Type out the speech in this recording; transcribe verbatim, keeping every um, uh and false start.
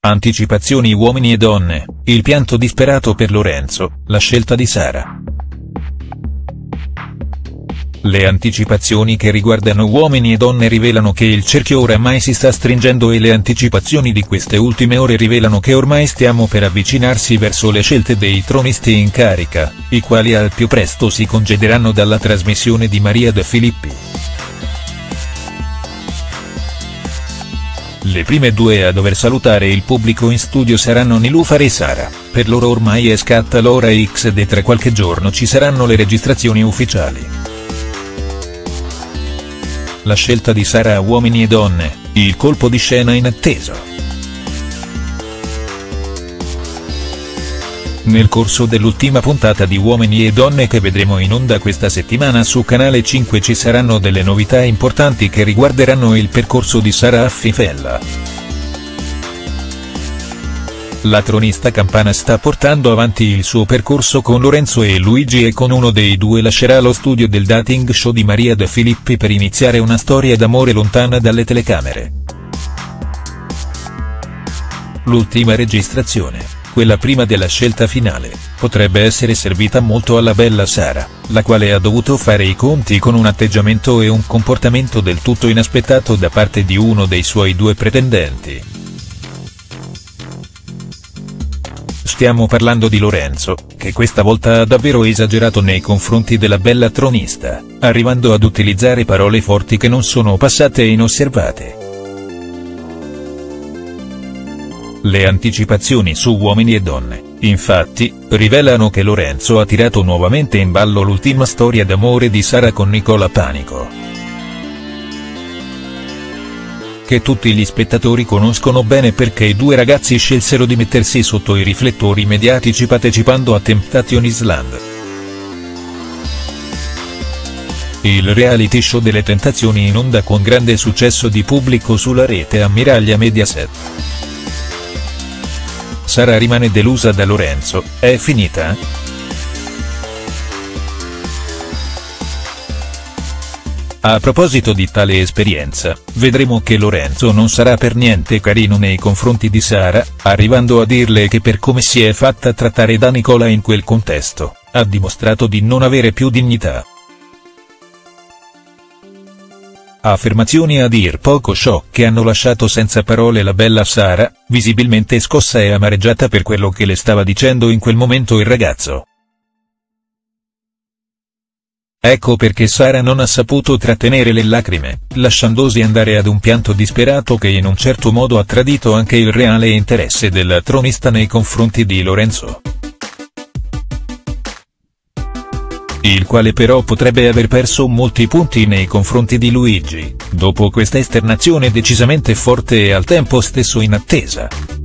Anticipazioni uomini e donne, il pianto disperato per Lorenzo, la scelta di Sara. Le anticipazioni che riguardano uomini e donne rivelano che il cerchio oramai si sta stringendo e le anticipazioni di queste ultime ore rivelano che ormai stiamo per avvicinarsi verso le scelte dei tronisti in carica, i quali al più presto si congederanno dalla trasmissione di Maria De Filippi. Le prime due a dover salutare il pubblico in studio saranno Niloufar e Sara, per loro ormai è scatta l'ora X ed tra qualche giorno ci saranno le registrazioni ufficiali. La scelta di Sara a uomini e donne, il colpo di scena inatteso. Nel corso dell'ultima puntata di Uomini e Donne che vedremo in onda questa settimana su Canale cinque ci saranno delle novità importanti che riguarderanno il percorso di Sara Affifella. La tronista campana sta portando avanti il suo percorso con Lorenzo e Luigi e con uno dei due lascerà lo studio del dating show di Maria De Filippi per iniziare una storia d'amore lontana dalle telecamere. L'ultima registrazione, quella prima della scelta finale, potrebbe essere servita molto alla bella Sara, la quale ha dovuto fare i conti con un atteggiamento e un comportamento del tutto inaspettato da parte di uno dei suoi due pretendenti. Stiamo parlando di Lorenzo, che questa volta ha davvero esagerato nei confronti della bella tronista, arrivando ad utilizzare parole forti che non sono passate inosservate. Le anticipazioni su Uomini e Donne, infatti, rivelano che Lorenzo ha tirato nuovamente in ballo l'ultima storia d'amore di Sara con Nicola Panico, che tutti gli spettatori conoscono bene perché i due ragazzi scelsero di mettersi sotto i riflettori mediatici partecipando a Temptation Island. Il reality show delle tentazioni in onda con grande successo di pubblico sulla rete ammiraglia Mediaset. Sara rimane delusa da Lorenzo, è finita?. A proposito di tale esperienza, vedremo che Lorenzo non sarà per niente carino nei confronti di Sara, arrivando a dirle che per come si è fatta trattare da Nicola in quel contesto, ha dimostrato di non avere più dignità. Affermazioni a dir poco shock che hanno lasciato senza parole la bella Sara, visibilmente scossa e amareggiata per quello che le stava dicendo in quel momento il ragazzo. Ecco perché Sara non ha saputo trattenere le lacrime, lasciandosi andare ad un pianto disperato che in un certo modo ha tradito anche il reale interesse della tronista nei confronti di Lorenzo, il quale però potrebbe aver perso molti punti nei confronti di Luigi, dopo questa esternazione decisamente forte e al tempo stesso inattesa.